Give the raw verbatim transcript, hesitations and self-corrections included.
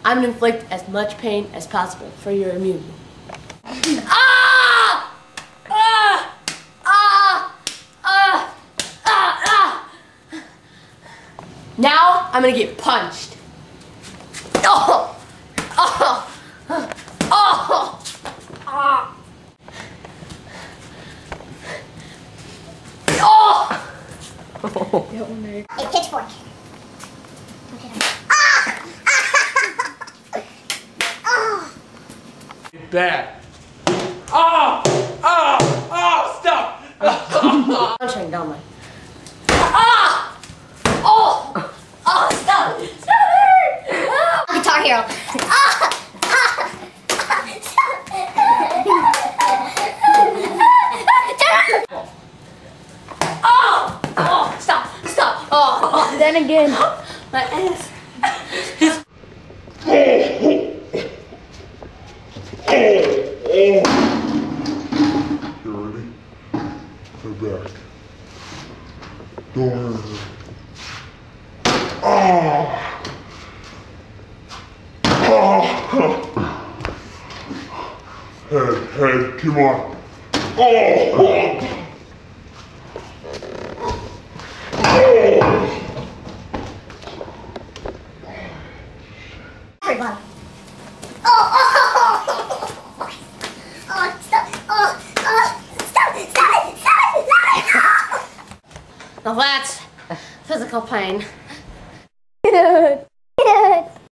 I'm gonna inflict as much pain as possible for your immunity. Ah! Ah! Ah! Ah! Ah! Ah! Now I'm gonna get punched. Oh! Oh! Oh! Ah! Oh! A pitchfork. Bad. Oh! Oh! Oh! Stop! I'm trying down my. Ah! Oh! Oh! Stop! Stop it! Ah! Guitar Hero. Ah! Oh! Oh! Stop! Stop! Oh! Oh. Then again. My ass. You ready? Go back. Don't hurt her. Ah! Ah! Head, head, come on. Oh! Everyone. Oh, oh, oh, oh, stop, oh, oh, stop, stop, stop, stop, Now that's physical pain. Dude.